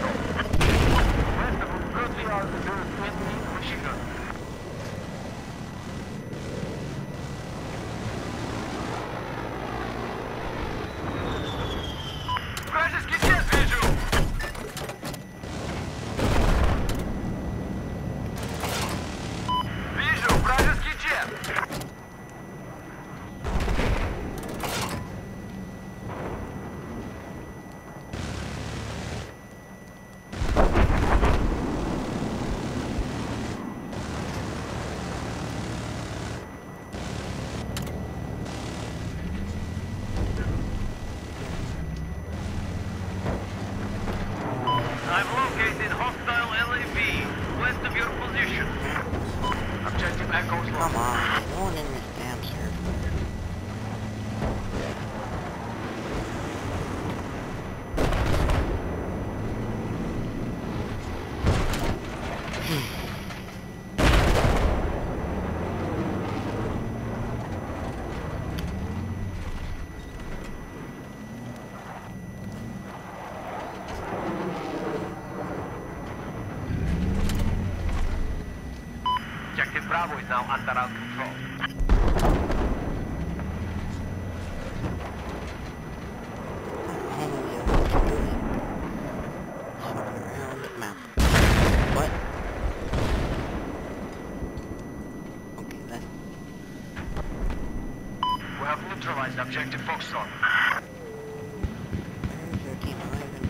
West of them, currently are the enemy machine gun. Вражеский jet вижу! Вижу вражеский джет! I've located hostile LAV west of your position. Objective Echo's lost. Come on, no one in this damn server. Objective Bravo is now under our control. Around the map. What? Okay, then. We have neutralized Objective Foxtrot. Where's your team arriving?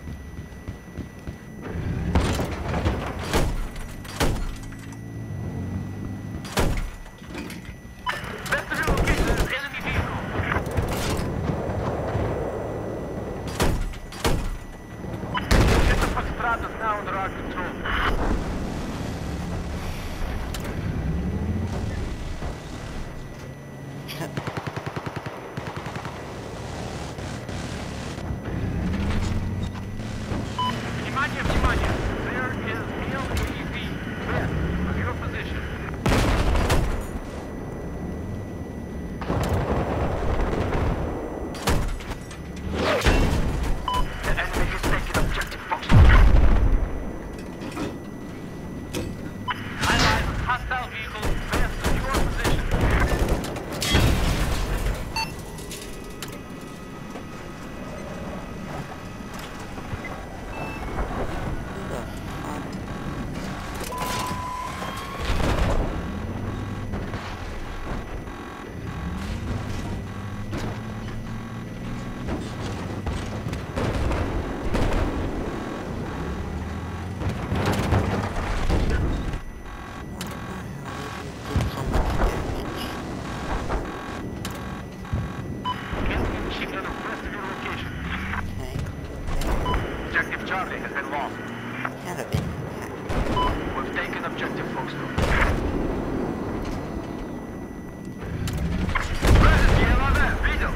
Best of your location is enemy vehicle. Objective Foxtrot is now under our control. Внимание, внимание! There is LAV west of your position. The enemy has taken Objective Foxtrot. Allied hostile vehicles west of your position. Who the fuck? Enemy machine gun west of your location. Objective Charlie has been lost. We've taken Objective Foxtrot. Вражеский ЛВ, видел?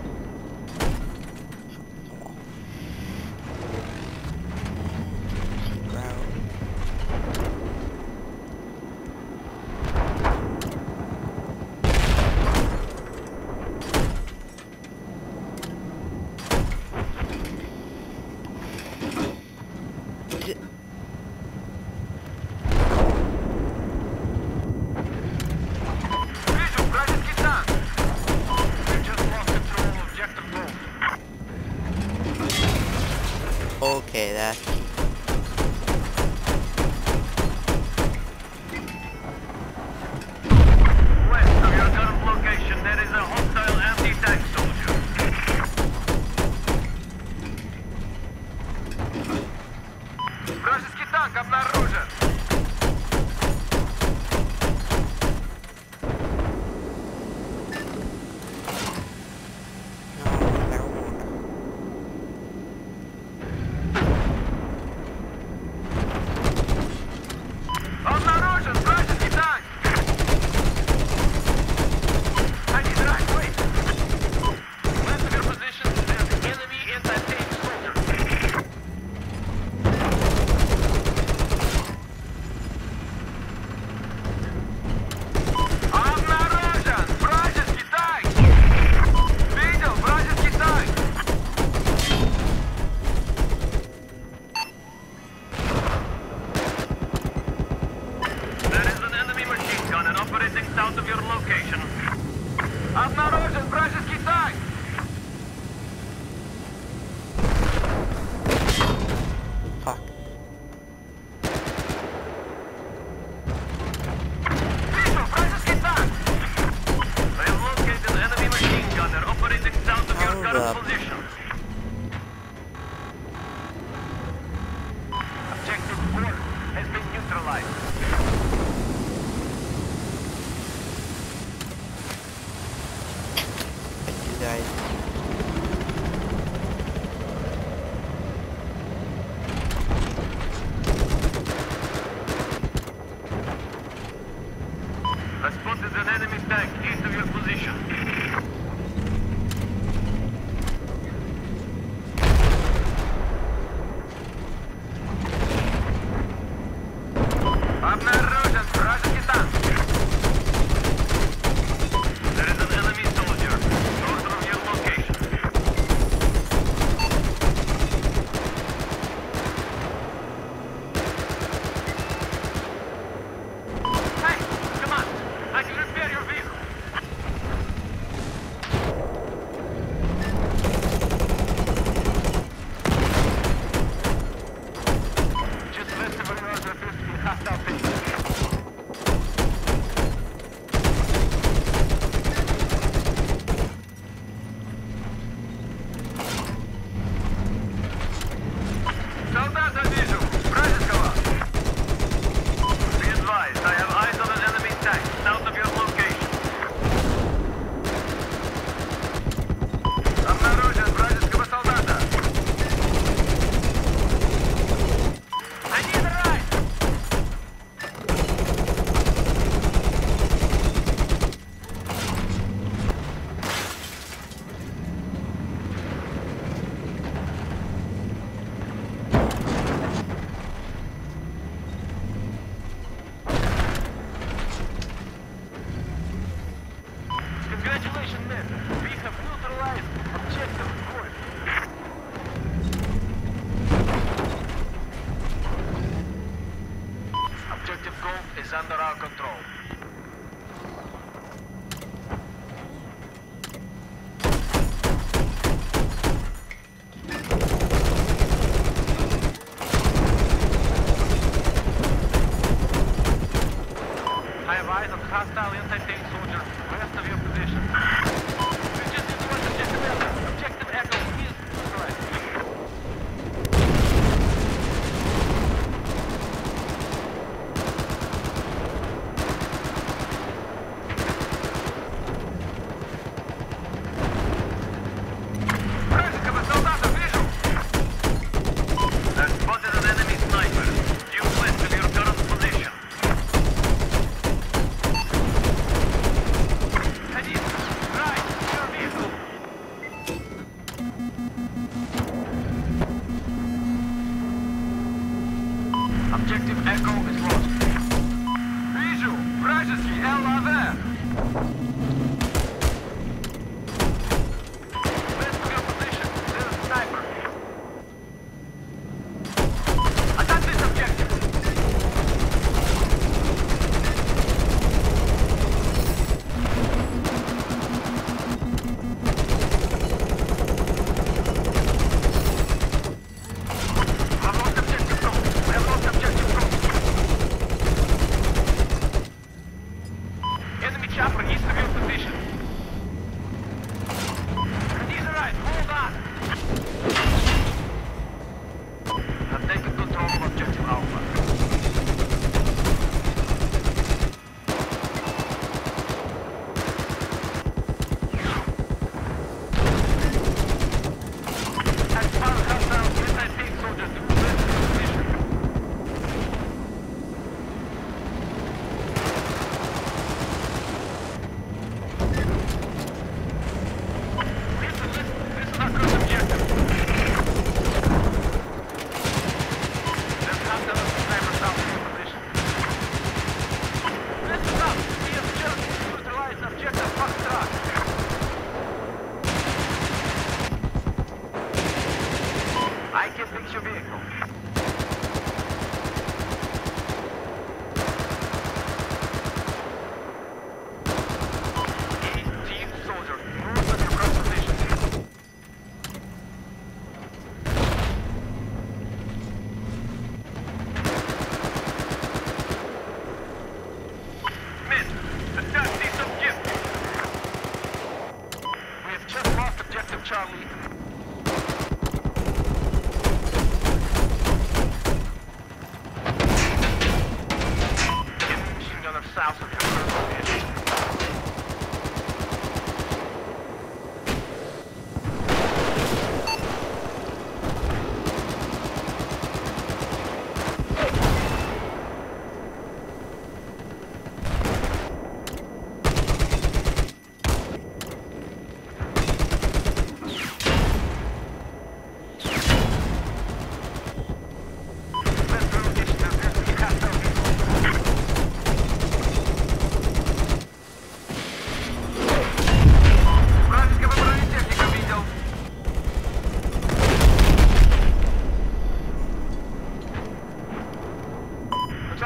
Вижу вражеский танк. We just lost control of Objective Gold. Okay, that's West of your current location, there is a hostile anti-tank soldier. Вражеский танк обнаружен. Обнаружен вражеский танк. I need right, wait. West of your position, there's enemy anti-tank soldier. your location. Обнаружен вражеский танк! Fuck. Вижу вражеский танк! I have located an enemy machine gunner operating south of your Hold current up. position. Objective 4 has been neutralized. You guys. I spotted an enemy tank east of your position. Обнаружен вражеский танк. There is an enemy soldier north of your location. Hey, come on! I can repair your vehicle. Just west of your order 50 hostile things. Солдата вижу! Вражеского! Be advised, I have eyes on an enemy tank south of your location. Обнаружен вражеского солдата! I need a ride! Congratulations, men. We have neutralized objective Golf. Objective Golf is under our control. I have eyes on hostile anti-tank soldier west of your position. We just need to watch Objective Echo. Objective Echo is correct. Вражеского солдата вижу! I spotted an enemy sniper due west of your current position. Один, right, your vehicle. Objective Echo is lost. Вижу! Вражеский ЛАВ! West of your position, there's a sniper. Attack this objective! I've lost objective Golf. We have lost objective Golf. Enemy chopper east of your position.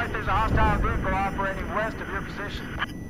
that there's a hostile vehicle operating west of your position.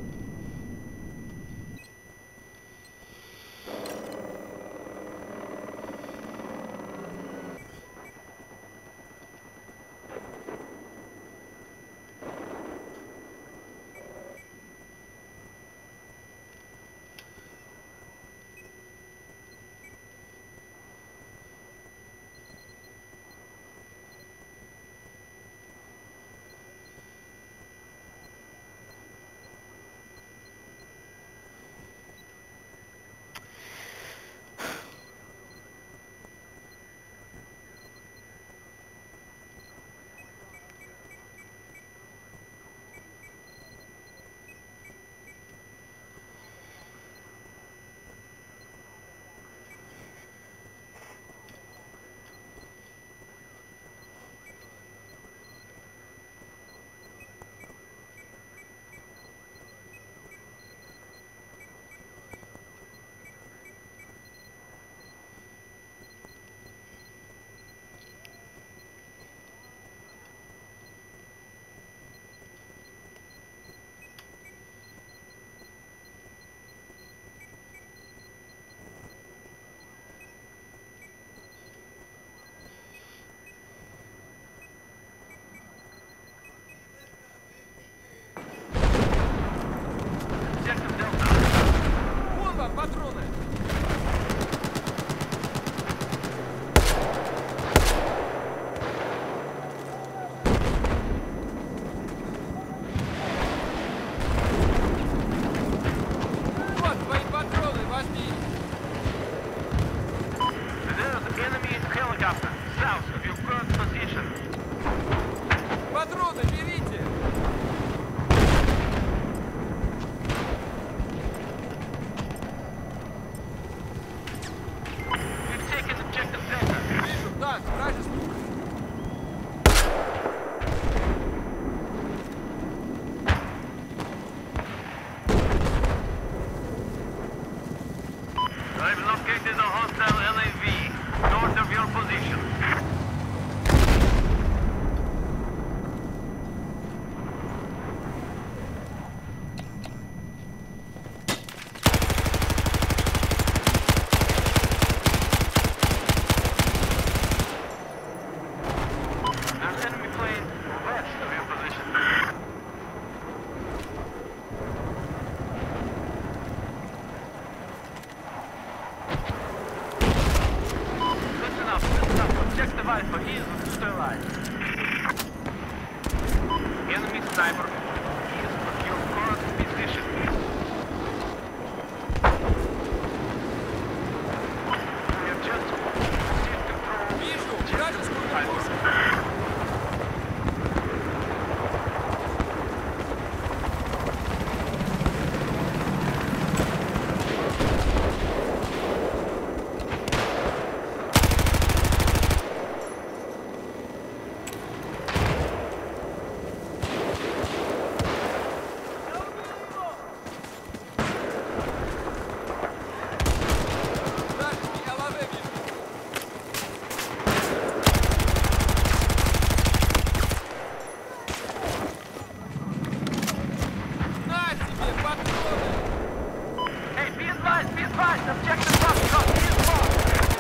I've located a hostile LAV north of your position. There's enemy plane west of your position. Objective Alpha is neutralized. Enemy sniper is at your current position. We have just received control. Вижу, вражескую подпуску. Hey, be advised, objective Foxtrot is lost.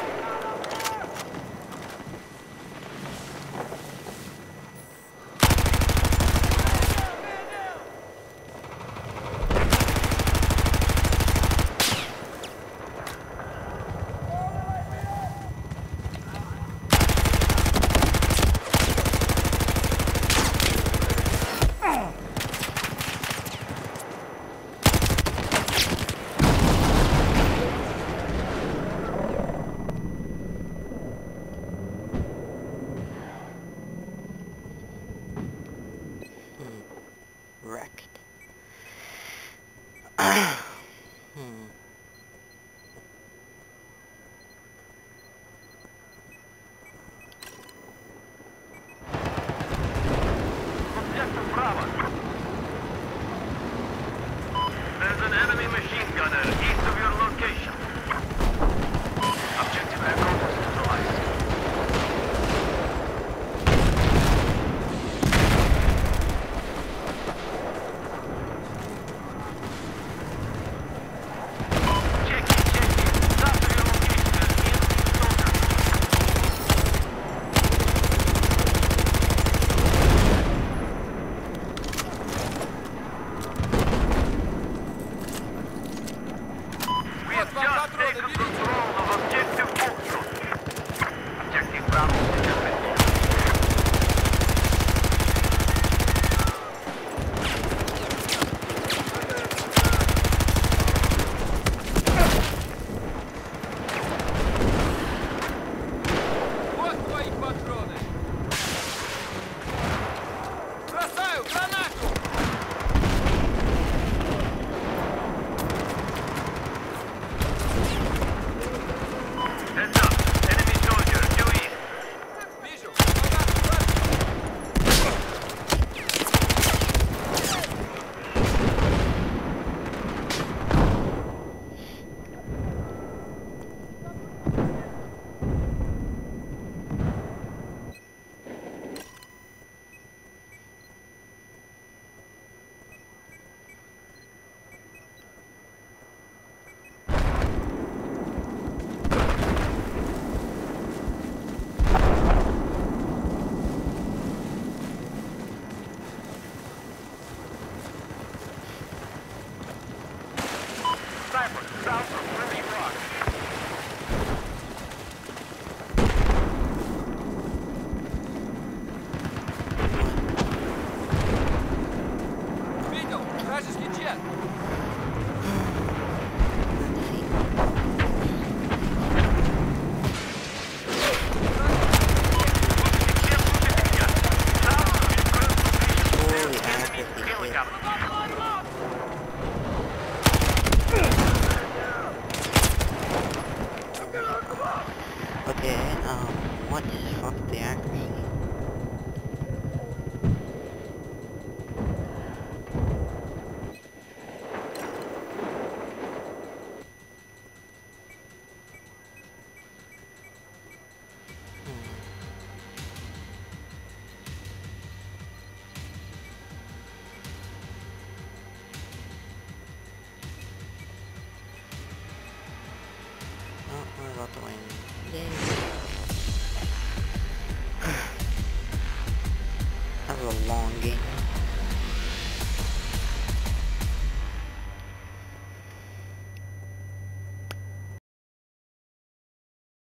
Wrecked. Objective Bravo. There's an enemy machine gunner east of your location. Objective Echo is neutralized. south from where you are. Видел? Вражеский джет. Holy accuracy shit. Okay, what the fuck the accuracy? Oh, we're about to win. Yay. That was a long game.